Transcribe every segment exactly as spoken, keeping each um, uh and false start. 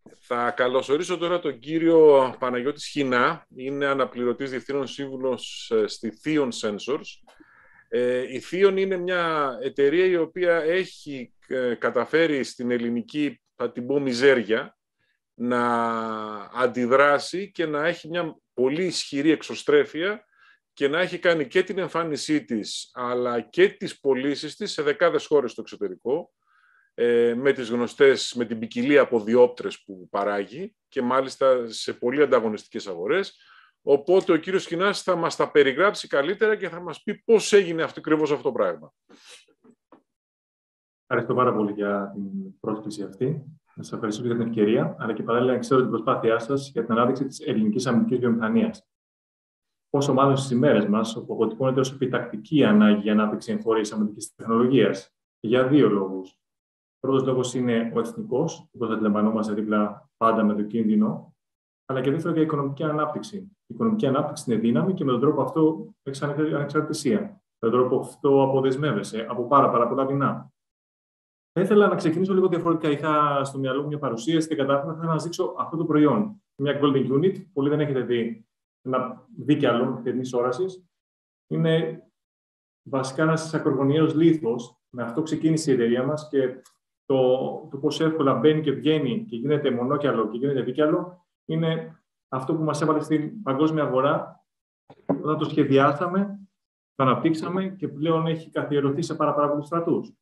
Θα καλωσορίσω τώρα τον κύριο Παναγιώτη Σχοινά. Είναι αναπληρωτής διευθύνων σύμβουλος στη THEON Sensors. Η THEON είναι μια εταιρεία η οποία έχει καταφέρει στην ελληνική, θα την πω, μιζέρια, να αντιδράσει και να έχει μια πολύ ισχυρή εξωστρέφεια και να έχει κάνει και την εμφάνισή της, αλλά και τις πωλήσεις της σε δεκάδες χώρες στο εξωτερικό, με τις γνωστές, με την ποικιλία από διόπτρες που παράγει και μάλιστα σε πολύ ανταγωνιστικές αγορές. Οπότε ο κύριος Σχοινάς θα μας τα περιγράψει καλύτερα και θα μας πει πώς έγινε αυτό, ακριβώς αυτό το πράγμα. Ευχαριστώ πάρα πολύ για την πρόσκληση αυτή. Να σας ευχαριστώ για την ευκαιρία, αλλά και παράλληλα να ξέρω την προσπάθειά σας για την ανάδειξη της ελληνικής αμυντικής βιομηχανίας. Πόσο μάλλον στις ημέρες μας, όπου αποτυπώνεται ως επιτακτική ανάγκη για ανάπτυξη εγχώριας αμυντικής τεχνολογίας, για δύο λόγους. Ο πρώτος λόγος είναι ο εθνικός, όπως αντιλαμβανόμαστε δίπλα πάντα με το κίνδυνο, αλλά και δεύτερο για η οικονομική ανάπτυξη. Η οικονομική ανάπτυξη είναι δύναμη και με τον τρόπο αυτό έχει ανεξαρτησία. Με τον τρόπο αυτό αποδεσμεύεσαι από πάρα, πάρα πολλά δεινά. Θα ήθελα να ξεκινήσω λίγο διαφορετικά. Είχα στο μυαλό μου μια παρουσίαση και κατάφερα να σας δείξω αυτό το προϊόν. Μια Golden Unit, πολλοί δεν έχετε δει ένα δίκαιο θερινής όρασης. Είναι βασικά ένας ακρογωνιαίος λίθος. Με αυτό ξεκίνησε η εταιρεία μας και το, το πώς εύκολα μπαίνει και βγαίνει και γίνεται μονόκιαλο και γίνεται δίκαιο είναι αυτό που μας έβαλε στην παγκόσμια αγορά όταν το σχεδιάσαμε, το αναπτύξαμε και πλέον έχει καθιερωθεί σε πάρα, πάρα πολλούς στρατούς.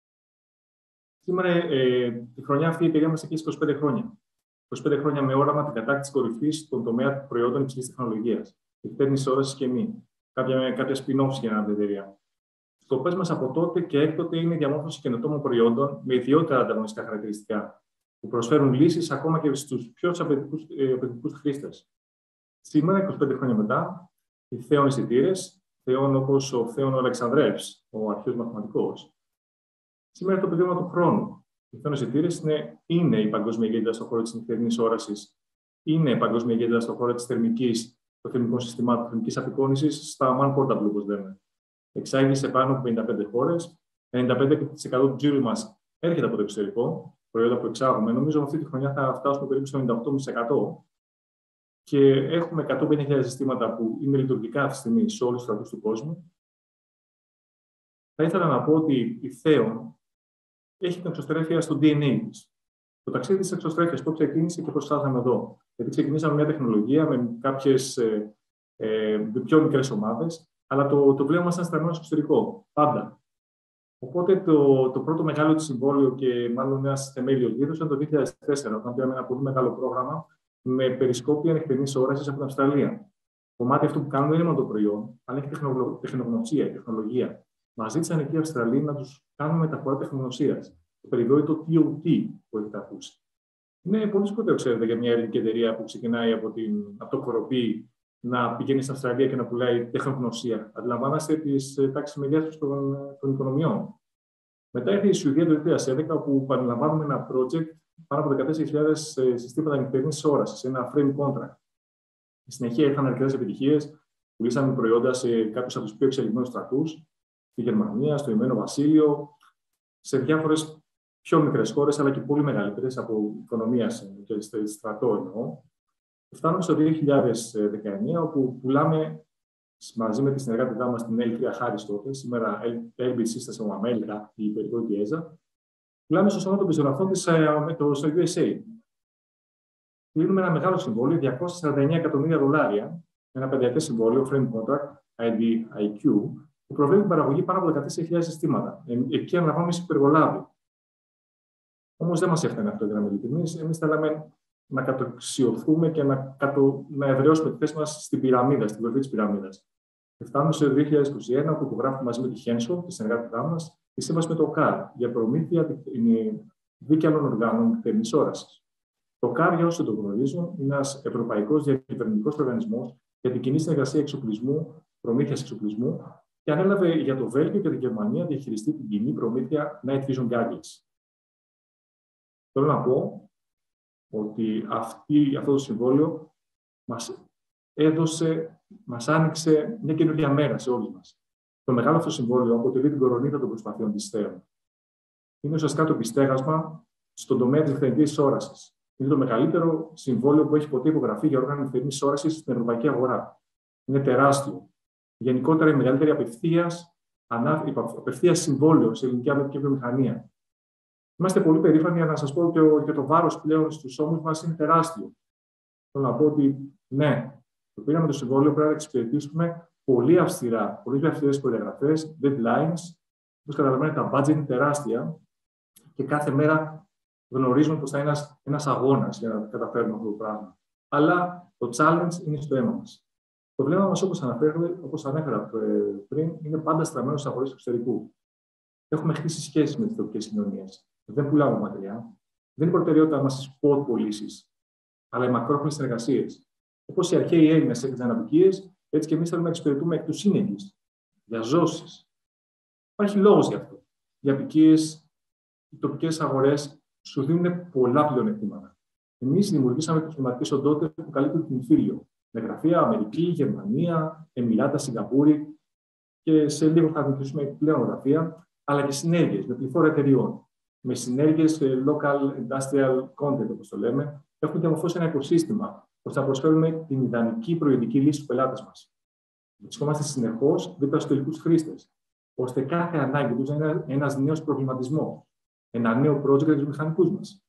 Σήμερα, ε, τη χρονιά αυτή, η εταιρεία μας έχει είκοσι πέντε χρόνια. είκοσι πέντε χρόνια με όραμα την κατάκτηση κορυφής στον τομέα προϊόντων υψηλής τεχνολογίας. Θερινής όρασης και μη. Κάποια, κάποια spin-offs για την εταιρεία. Σκοπές μας από τότε και έκτοτε είναι η διαμόρφωση καινοτόμων προϊόντων με ιδιότερα ανταγωνιστικά χαρακτηριστικά, που προσφέρουν λύσεις ακόμα και στους πιο απαιτητικούς χρήστες. Σήμερα, είκοσι πέντε χρόνια μετά, οι THEON αισθητήρες, THEON όπως ο THEON Αλεξανδρεύς, ο αρχαίος μαθηματικός, σήμερα είναι το πεδίο του χρόνου. Οι THEON αισθητήρες είναι, είναι η παγκόσμια ηγέτητα στον χώρο της θερινής όρασης, είναι η παγκόσμια ηγέτητα στον χώρο της θερμικής, των θερμικών συστημάτων, θερμικής απεικόνησης, στα man portable, όπως λέμε. Εξάγει σε πάνω από πενήντα πέντε χώρες. ενενήντα πέντε τοις εκατό του τζίρου μας έρχεται από το εξωτερικό, προϊόντα που εξάγουμε. Νομίζω αυτή τη χρονιά θα φτάσουμε περίπου στο ενενήντα οκτώ τοις εκατό. Και έχουμε εκατόν πενήντα χιλιάδες συστήματα που είναι λειτουργικά αυτή τη στιγμή σε όλους τους στρατούς του κόσμου. Θα ήθελα να πω ότι η THEON έχει την εξωστρέφεια στο ντι εν έι της. Το ταξίδι της εξωστρέφειας πώς ξεκίνησε και πώς φτάσαμε εδώ. Γιατί ξεκινήσαμε μια τεχνολογία με κάποιες ε, ε, πιο μικρές ομάδες. Αλλά το, το πλέον μας ήταν στραμμένο στο εξωτερικό, πάντα. Οπότε το, το πρώτο μεγάλο της συμβόλαιο και μάλλον ένας θεμέλιος λίθος ήταν το δύο χιλιάδες τέσσερα, όταν πήραμε ένα πολύ μεγάλο πρόγραμμα με περισκόπια νυχτερινής όρασης από την Αυστραλία. Το κομμάτι αυτό που κάνουμε δεν είναι μόνο το προϊόν, αλλά και τεχνογνωσία, τεχνολογία. Μας ζήτησαν εκεί οι Αυστραλοί να τους κάνουμε μεταφορά τεχνογνωσίας. Το περιβόητο τι ο τι που έχετε ακούσει. Είναι πολύ σπουδαίο, ξέρετε, για μια ελληνική εταιρεία που ξεκινάει από, την, από το χοροπή να πηγαίνει στην Αυστραλία και να πουλάει τεχνογνωσία. Αντιλαμβάνεστε τις τάξεις μεγέθους των, των οικονομιών. Μετά ήρθε η Σουηδία το δύο χιλιάδες έντεκα, όπου παραλαμβάνουμε ένα project πάνω από δεκατέσσερις χιλιάδες συστήματα νυχτερινής όρασης, ένα frame contract. Στη συνεχεία είχαν αρκετές επιτυχίες. Πουλήσαμε προϊόντα σε κάποιους από τους πιο εξελιγμένους στρατούς, στη Γερμανία, στο Ηνωμένο Βασίλειο, σε διάφορες πιο μικρές χώρες, αλλά και πολύ μεγαλύτερες από οικονομίας και στρατό εννοώ. Φτάνουμε στο δύο χιλιάδες δεκαεννιά, όπου πουλάμε μαζί με τη συνεργάτη μας την ελ τρία Harris τότε, σήμερα ελ μπι Systems of America, η περιβόητη ΕΖΑ, πουλάμε στο σώμα των πεζογραφών της στο γιου ες έι. Κλείνουμε ένα μεγάλο συμβόλαιο, διακόσια σαράντα εννέα εκατομμύρια δολάρια, ένα πενταετές συμβόλαιο, frame contract, άι ντι άι κιου, που προβλέπει την παραγωγή πάνω από δεκατέσσερις χιλιάδες συστήματα. Εκεί αναλαμβάνουμε υπεργολάβη. Όμως δεν μας έφτανε αυτό για να είμαι ειλικρινής. Εμείς θέλαμε να κατοξιωθούμε και να, κατω... να εδραιώσουμε τη θέση μας στην πυραμίδα, στην κορυφή της πυραμίδας. Και φτάνουμε στο δύο χιλιάδες είκοσι ένα, όπου υπογράφουμε μαζί με τη Hensoldt, τη συνεργάτη μας, τη σύμβαση με το καρ για προμήθεια δίκαιων οργάνων θερινής όρασης. Το καρ, για όσοι το γνωρίζουν, είναι ένας ευρωπαϊκός διακυβερνητικός οργανισμός για την κοινή συνεργασία εξοπλισμού, προμήθειας εξοπλισμού, και ανέλαβε για το Βέλγιο και τη Γερμανία διαχειριστεί την κοινή προμήθεια Night Vision Goggles. Θέλω να πω ότι αυτή, αυτό το συμβόλαιο μας έδωσε, μας άνοιξε μια καινούργια μέρα σε όλους μας. Το μεγάλο αυτό συμβόλαιο αποτελεί την κορονίδα των προσπαθειών της THEON. Είναι ουσιαστικά το επιστέγασμα στον τομέα της νυχτερινής όρασης. Είναι το μεγαλύτερο συμβόλαιο που έχει ποτέ υπογραφεί για όργανα νυχτερινής όρασης στην ευρωπαϊκή αγορά. Είναι τεράστιο. Γενικότερα, η μεγαλύτερη απευθείας, απευθείας συμβόλαιο σε ελληνική αμυντική βιομηχανία. Είμαστε πολύ περήφανοι για να σας πω ότι και το βάρος πλέον στους ώμους μας είναι τεράστιο. Θέλω να πω ότι ναι, το πήραμε το συμβόλαιο, πρέπει να εξυπηρετήσουμε πολύ αυστηρά, πολύ αυστηρές προδιαγραφές, deadlines. Όπως καταλαβαίνετε, τα budget είναι τεράστια και κάθε μέρα γνωρίζουμε πως θα είναι ένας, ένας αγώνας για να καταφέρουμε αυτό το πράγμα. Αλλά το challenge είναι στο αίμα μας. Το βλέμμα μας, όπως, όπως ανέφερα πριν, είναι πάντα στραμμένο στις αγορές του εξωτερικού. Έχουμε χτίσει σχέσεις με τις τοπικές κοινωνίες. Δεν πουλάμε μακριά. Δεν είναι προτεραιότητα μας οι spot πωλήσεις, αλλά οι μακρόχρονες συνεργασίες. Όπως οι αρχαίοι Έλληνες έκαναν απικίες, έτσι και εμείς θέλουμε να εξυπηρετούμε εκ του σύνεγγυς, για ζώσεις. Υπάρχει λόγος γι' αυτό. Για απικίες, οι τοπικές αγορές σου δίνουν πολλά πλεονεκτήματα. Εμείς δημιουργήσαμε επιχειρηματικές οντότητες που καλύπτουν την φύλιο. Με γραφεία Αμερική, Γερμανία, Εμιράτα, Σιγκαπούρη και σε λίγο θα δημιουργήσουμε πλέον γραφεία, αλλά και συνέργειες με πληθώρα εταιριών. Με συνέργειες local industrial content, όπως το λέμε, έχουμε διαμορφώσει ένα οικοσύστημα ώστε να προσφέρουμε την ιδανική προϊόντική λύση στους πελάτες μας. Βρισκόμαστε συνεχώς δίπλα στους τελικούς χρήστες, ώστε κάθε ανάγκη τους να είναι ένας νέος προβληματισμός, ένα νέο project για τους μηχανικούς μας.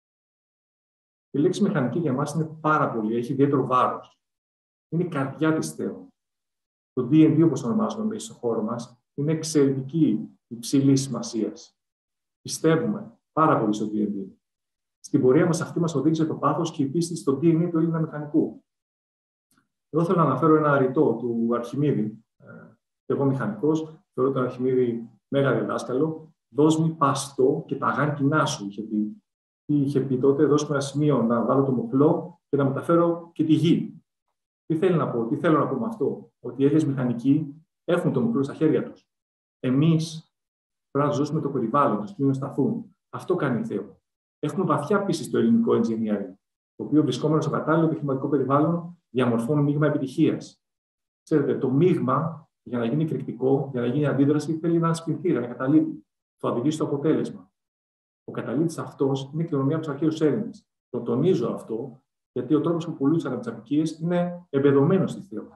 Η λέξη μηχανική για εμάς είναι πάρα πολύ, έχει ιδιαίτερο βάρος. Είναι η καρδιά της THEON. Το ντι εν ντι, όπως ονομάζουμε εμείς στον χώρο μας, είναι εξαιρετική υψηλής σημασίας. Πιστεύουμε πάρα πολύ στο ντι εν ντι. Στην πορεία μας αυτή μας οδήγησε το πάθος και η πίστη στο ντι εν ντι του Έλληνα μηχανικού. Εδώ θέλω να αναφέρω ένα ρητό του Αρχιμίδη. Και εγώ μηχανικός, θεωρώ τον Αρχιμίδη μέγα διδάσκαλο. Δώσ' μου παστό και παγάν κοινά σου, είχε πει. Τι είχε πει τότε, δώσ' μου ένα σημείο να βάλω το μοχλό και να μεταφέρω και τη γη. Τι θέλει να πω, τι θέλω να πω με αυτό, ότι οι Έλληνες μηχανικοί έχουν το μοχλό στα χέρια τους. Εμείς πρέπει να τους δώσουμε το περιβάλλον, τους να σταθούν. Αυτό κάνει η THEON. Έχουμε βαθιά πίστη στο ελληνικό engineering, το οποίο βρισκόμενο στο κατάλληλο επιχειρηματικό περιβάλλον διαμορφώνει μείγμα επιτυχίας. Ξέρετε, το μείγμα για να γίνει εκρηκτικό, για να γίνει αντίδραση, θέλει έναν σπινθήρα, ένα καταλήτη. Το οδηγεί στο αποτέλεσμα. Ο καταλήτης αυτός είναι η κληρονομιά από τους αρχαίους Έλληνες. Το τονίζω αυτό, γιατί ο τρόπος που πουλούσαν από τις απικίες είναι εμπεδομένος στη THEON.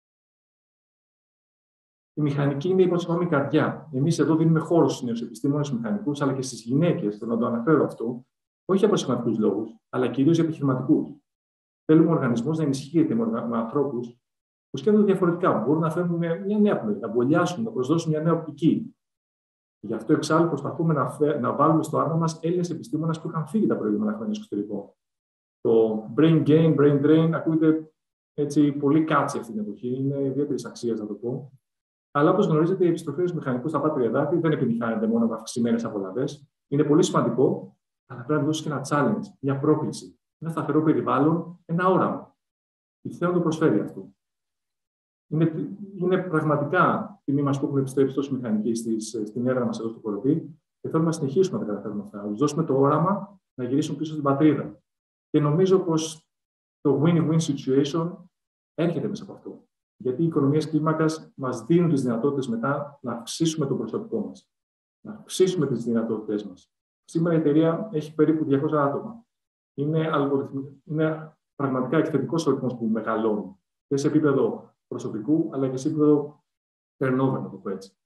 Η μηχανική είναι η υποσχόμενη καρδιά. Εμείς εδώ δίνουμε χώρο στους νέους επιστήμονες, στους μηχανικούς, αλλά και στις γυναίκες, θέλω να το αναφέρω αυτό, όχι για προσωπικούς λόγους, αλλά κυρίως για επιχειρηματικούς. Θέλουμε ο οργανισμός να ενισχύεται με, με ανθρώπους που σκέφτονται διαφορετικά, που μπορούν να φέρουν μια νέα πνοή, να μπολιάσουν, να προσδώσουν μια νέα οπτική. Γι' αυτό εξάλλου προσπαθούμε να, φε... να βάλουμε στο άρμα μας Έλληνες επιστήμονες που είχαν φύγει τα προηγούμενα χρόνια στο εξωτερικό. Το brain gain, brain drain ακούγεται έτσι πολύ κάτσι αυτή την εποχή, είναι ιδιαίτερη αξία να το πω. Αλλά όπως γνωρίζετε, η επιστροφή στους μηχανικούς στα πάτρια εδάφη δεν επιτυχάνεται μόνο με αυξημένες απολαβές. Είναι πολύ σημαντικό, αλλά πρέπει να δώσει και ένα challenge, μια πρόκληση, ένα σταθερό περιβάλλον, ένα όραμα. Η THEON το προσφέρει αυτό. Είναι, είναι πραγματικά τιμή μας που έχουμε επιστρέψει τόσοι μηχανικοί στις, στην έδρα μας εδώ στο Κοροπή και θέλουμε να συνεχίσουμε να τα καταφέρουμε αυτά. Να τους δώσουμε το όραμα να γυρίσουν πίσω στην πατρίδα. Και νομίζω πως το win-win situation έρχεται μέσα από αυτό. Γιατί οι οικονομίες κλίμακας μας δίνουν τις δυνατότητες μετά να αυξήσουμε το προσωπικό μας, να αυξήσουμε τις δυνατότητές μας. Σήμερα η εταιρεία έχει περίπου διακόσια άτομα. Είναι, είναι πραγματικά εκθετικός ο ρυθμός που μεγαλώνει και σε επίπεδο προσωπικού, αλλά και σε επίπεδο turnover, να το πω έτσι.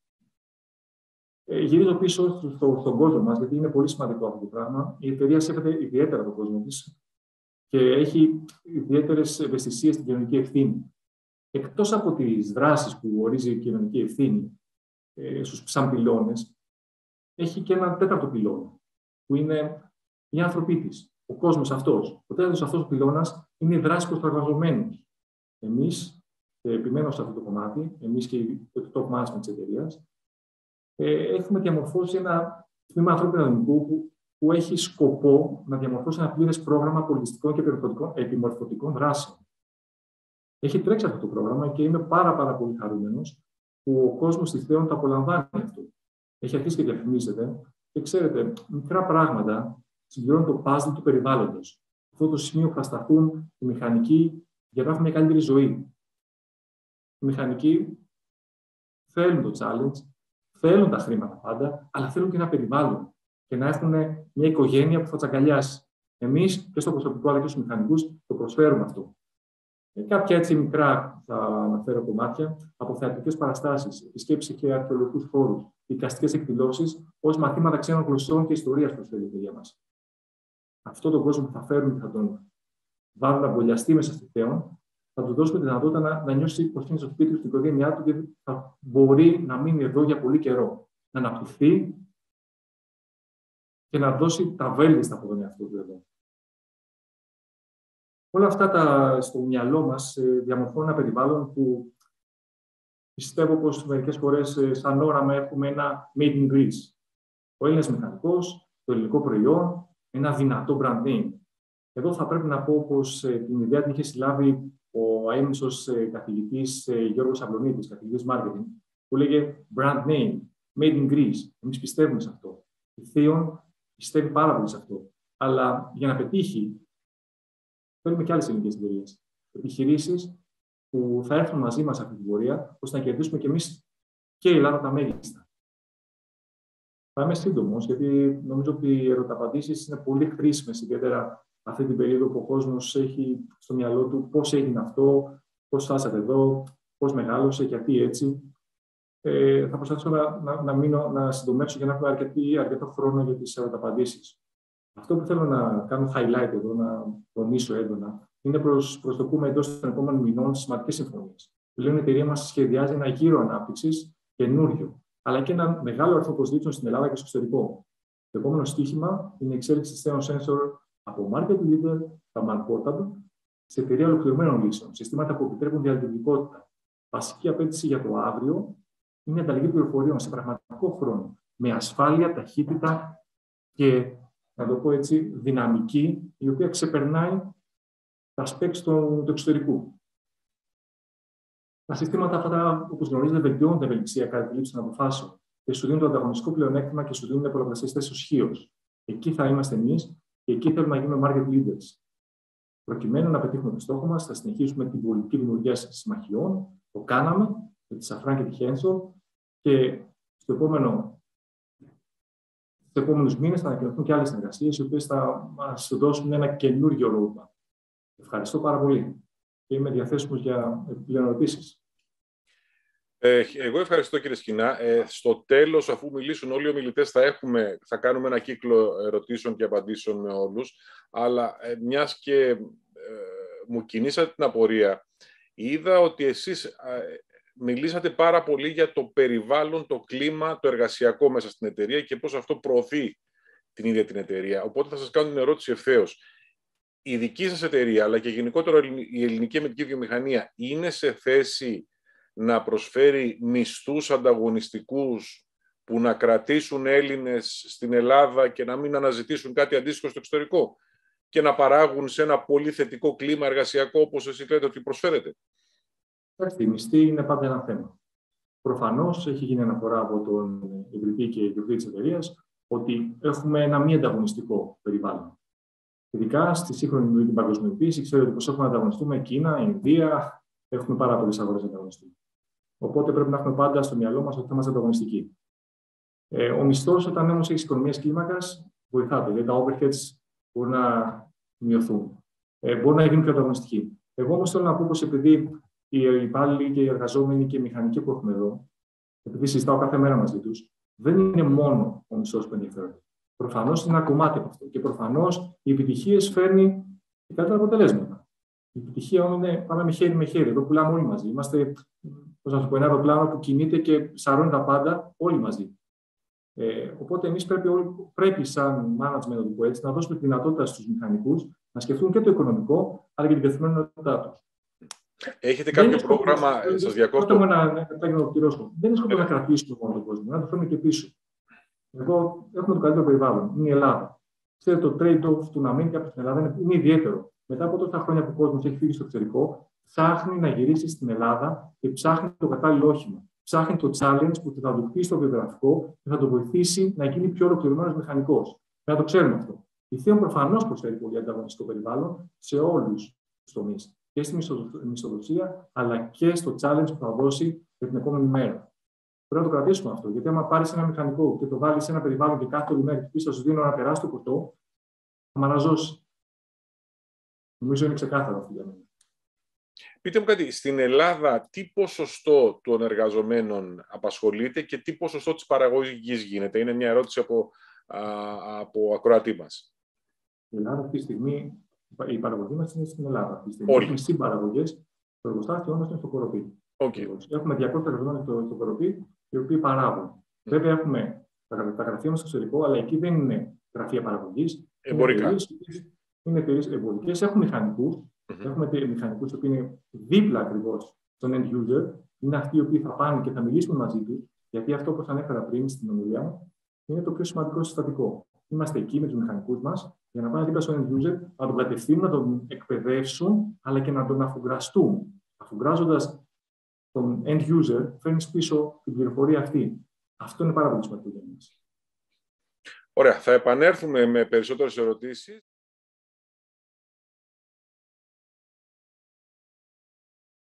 Ε, γυρίζω πίσω στο, στο, στον κόσμο μας, γιατί είναι πολύ σημαντικό αυτό το πράγμα. Η εταιρεία σέβεται ιδιαίτερα τον κόσμο της και έχει ιδιαίτερες ευαισθησίες στην κοινωνική ευθύνη. Εκτός από τις δράσεις που ορίζει η κοινωνική ευθύνη ε, στους σαν πυλώνες, έχει και έναν τέταρτο πυλώνα, που είναι οι άνθρωποι της, ο κόσμος αυτός. Ο τέταρτος αυτός πυλώνας είναι η δράση προς τους εργαζομένους. Εμείς, και επιμένω σε αυτό το κομμάτι, εμείς και το top management της εταιρείας, ε, έχουμε διαμορφώσει ένα τμήμα ανθρώπινου δυναμικού που, που έχει σκοπό να διαμορφώσει ένα πλήρες πρόγραμμα πολιτιστικών και επιμορφωτικών δράσεων. Έχει τρέξει αυτό το πρόγραμμα και είμαι πάρα, πάρα πολύ χαρούμενος που ο κόσμος στη THEON το απολαμβάνει αυτό. Έχει αρχίσει και διαφημίζεται και ξέρετε, μικρά πράγματα συμπληρώνουν το puzzle του περιβάλλοντος. Αυτό το σημείο που θα σταθούν οι μηχανικοί για να έχουν μια καλύτερη ζωή. Οι μηχανικοί θέλουν το challenge, θέλουν τα χρήματα πάντα, αλλά θέλουν και ένα περιβάλλον και να έχουν μια οικογένεια που θα τους αγκαλιάσει. Εμείς και στο προσωπικό αλλά και στους μηχανικούς το προσφέρουμε αυτό. Και κάποια έτσι μικρά, θα αναφέρω κομμάτια, από θεατρικές παραστάσεις, επισκέψεις και αρχαιολογικούς χώρους, εικαστικές εκδηλώσεις, ως μαθήματα ξένων γλωσσών και ιστορίας προσφέρει η εταιρεία μας. Αυτό τον κόσμο που θα φέρουν και θα τον βάλουν να μπολιαστεί μέσα στη THEON, θα του δώσουμε τη δυνατότητα να, να νιώσει πως είναι στο σπίτι του, στην οικογένειά του και θα μπορεί να μείνει εδώ για πολύ καιρό. Να αναπτυχθεί και να δώσει τα βέλτιστα από τον εαυτό του εδώ. Όλα αυτά τα, στο μυαλό μας διαμορφώνουν ένα περιβάλλον που πιστεύω πως μερικές φορές σαν όραμα έχουμε ένα made in Greece. Ο Έλληνας μηχανικός, το ελληνικό προϊόν, ένα δυνατό brand name. Εδώ θα πρέπει να πω πως την ιδέα την είχε συλλάβει ο αείμνησος καθηγητής Γιώργος Αυλονίτης, καθηγητής marketing, που λέγε brand name, made in Greece. Εμείς πιστεύουμε σε αυτό. Η THEON πιστεύει πάρα πολύ σε αυτό. Αλλά για να πετύχει, θέλουμε και άλλες ελληνικές εταιρείες. Επιχειρήσεις που θα έρθουν μαζί μας αυτή την πορεία, ώστε να κερδίσουμε κι εμείς και η Ελλάδα τα μέγιστα. Θα είμαι σύντομος, γιατί νομίζω ότι οι ερωταπαντήσεις είναι πολύ χρήσιμες, ιδιαίτερα αυτή την περίοδο που ο κόσμος έχει στο μυαλό του πώς έγινε αυτό, πώς φτάσατε εδώ, πώς μεγάλωσε, γιατί έτσι. Ε, θα προσπαθήσω να, να, να, μείνω, να συντομεύσω για να έχουμε αρκετή, αρκετό χρόνο για τις ερωταπαντήσεις. Αυτό που θέλω να κάνω highlight εδώ, να τονίσω έντονα, είναι προς, προς το πούμε εντός των επόμενων μηνών σημαντικές συμφωνίες. Πλέον η εταιρεία μας σχεδιάζει ένα γύρο ανάπτυξης καινούριο, αλλά και ένα μεγάλο αριθμό προσλήψεων στην Ελλάδα και στο εξωτερικό. Το επόμενο στοίχημα είναι η εξέλιξη της THEON Sensor από market leader, τα man portable, σε εταιρεία ολοκληρωμένων λύσεων, συστήματα που επιτρέπουν διαλειτουργικότητα. Βασική απέτηση για το αύριο είναι η ανταλλαγή πληροφοριών σε πραγματικό χρόνο, με ασφάλεια, ταχύτητα και, να το πω έτσι, δυναμική, η οποία ξεπερνάει τα specs του, του εξωτερικού. Τα συστήματα αυτά, όπως γνωρίζετε, βελτιώνουν την ευελιξία κατά τη λήψη των αποφάσεων και σου δίνουν το ανταγωνιστικό πλεονέκτημα και σου δίνουν πολλαπλασιαίες θέσεις ισχύως. Εκεί θα είμαστε εμείς και εκεί θέλουμε να γίνουμε market leaders. Προκειμένου να πετύχουμε το στόχο μας, θα συνεχίσουμε την πολιτική δημιουργία συμμαχιών. Το κάναμε με τη Safran και τη Hensor και στο επόμενο, στους επόμενους μήνες θα ανακοινωθούν και άλλες συνεργασίες, οι οποίες θα μας δώσουν ένα καινούργιο roadmap. Ευχαριστώ πάρα πολύ και είμαι διαθέσιμος για επιπλέον ερωτήσεις. Ε, εγώ ευχαριστώ, κύριε Σχοινά. Ε, στο τέλος, αφού μιλήσουν όλοι οι ομιλητές, θα, έχουμε, θα κάνουμε ένα κύκλο ερωτήσεων και απαντήσεων με όλους. Αλλά ε, μιας και ε, μου κινήσατε την απορία, είδα ότι εσείς ε, μιλήσατε πάρα πολύ για το περιβάλλον, το κλίμα, το εργασιακό μέσα στην εταιρεία και πώς αυτό προωθεί την ίδια την εταιρεία. Οπότε θα σας κάνω την ερώτηση ευθέως. Η δική σας εταιρεία, αλλά και γενικότερα η ελληνική αμυντική βιομηχανία, είναι σε θέση να προσφέρει μισθούς ανταγωνιστικούς που να κρατήσουν Έλληνες στην Ελλάδα και να μην αναζητήσουν κάτι αντίστοιχο στο εξωτερικό και να παράγουν σε ένα πολύ θετικό κλίμα εργασιακό, όπως εσείς λέτε ότι προσφέρετε? Η μισθή είναι πάντα ένα θέμα. Προφανώς έχει γίνει αναφορά από τον ιδρυτή και ιδιοκτήτη της εταιρείας ότι έχουμε ένα μη ανταγωνιστικό περιβάλλον. Ειδικά στη σύγχρονη την παγκοσμιοποίηση, ξέρετε πως έχουμε να ανταγωνιστούμε Κίνα, Ινδία, έχουμε πάρα πολλές αγορές να ανταγωνιστούμε. Οπότε πρέπει να έχουμε πάντα στο μυαλό μας ότι θα είμαστε ανταγωνιστικοί. Ε, ο μισθός, όταν όμως έχει οικονομίες κλίμακας, βοηθάται. Γιατί τα overheads μπορούν να μειωθούν. Ε, μπορούν να γίνουν πιο ανταγωνιστικοί. Εγώ όμως θέλω να πω πως επειδή οι υπάλληλοι και οι εργαζόμενοι και οι μηχανικοί που έχουμε εδώ, επειδή συζητάω κάθε μέρα μαζί τους, δεν είναι μόνο ο μισθός που ενδιαφέρονται. Προφανώς είναι ένα κομμάτι από αυτό. Και προφανώς οι επιτυχίες φέρνει και καλύτερα αποτελέσματα. Η επιτυχία όμως είναι πάμε με χέρι με χέρι. Εδώ πουλάμε όλοι μαζί. Είμαστε, πώς να σου πω, ένα αεροπλάνο που κινείται και σαρώνει τα πάντα όλοι μαζί. Ε, οπότε εμείς πρέπει, πρέπει, σαν management, να το πω έτσι, να δώσουμε τη δυνατότητα στους μηχανικούς να σκεφτούν και το οικονομικό, αλλά και την καθημερινότητά τους. Έχετε κάποιο δεν πρόγραμμα, σκοπό, σας διακόπτω. Ένα, ένα, ένα, δεν είναι σκοπό να κρατήσουμε μόνο τον κόσμο, να το φέρουμε και πίσω. Εδώ έχουμε το καλύτερο περιβάλλον. Είναι η Ελλάδα. Ξέρετε, το trade-off του να μείνει κάποιο στην Ελλάδα είναι, είναι ιδιαίτερο. Μετά από τόσα χρόνια που ο κόσμος έχει φύγει στο εξωτερικό, ψάχνει να γυρίσει στην Ελλάδα και ψάχνει το κατάλληλο όχημα. Ψάχνει το challenge που θα του χτίσει στο βιογραφικό και θα το βοηθήσει να γίνει πιο ολοκληρωμένος μηχανικός. Να το ξέρουμε αυτό. Η THEON προφανώς προσφέρει πολύ ανταγωνιστικό περιβάλλον σε όλους τους τομείς. Και στη μισθοδοσία, αλλά και στο challenge που θα δώσει για την επόμενη μέρα. Πρέπει να το κρατήσουμε αυτό. Γιατί, άμα πάρει ένα μηχανικό και το βάλει σε ένα περιβάλλον και κάθε όλη μέρα και πίσω σου δίνει ένα τεράστιο ποτό, θα μαραζώσει. Νομίζω είναι ξεκάθαρο αυτό για μένα. Πείτε μου κάτι, στην Ελλάδα τι ποσοστό των εργαζομένων απασχολείται και τι ποσοστό της παραγωγής γίνεται? Είναι μια ερώτηση από, α, από ακροατή μας. Η Ελλάδα αυτή τη στιγμή, η παραγωγή μας είναι στην Ελλάδα. Αυτή τη στιγμή Όλοι. έχουμε συμπαραγωγές, το εργοστάσιο όμως είναι στο Κοροπή. Okay. Έχουμε διακόσιους εργαζομένους στο, στο Κοροπή, οι οποίοι παράγουν. Mm. Βέβαια έχουμε τα, τα γραφεία μας στο εξωτερικό, αλλά εκεί δεν είναι γραφεία παραγωγής. Εμπορικά. Είναι εταιρείες εμπορικές, έχουν μηχανικούς. Mm-hmm. Έχουμε μηχανικούς που είναι δίπλα ακριβώς στον end user. Είναι αυτοί οι οποίοι θα πάνε και θα μιλήσουμε μαζί τους, γιατί αυτό, όπως ανέφερα πριν στην ομιλία μου, είναι το πιο σημαντικό συστατικό. Είμαστε εκεί με τους μηχανικούς μας για να πάνε δίπλα στον end user, να τον κατευθύνουν, να τον εκπαιδεύσουν, αλλά και να τον αφουγκραστούν. Αφουγκράζοντας τον end user, φέρνεις πίσω την πληροφορία αυτή. Αυτό είναι πάρα πολύ σημαντικό για μας. Ωραία, θα επανέλθουμε με περισσότερες ερωτήσεις.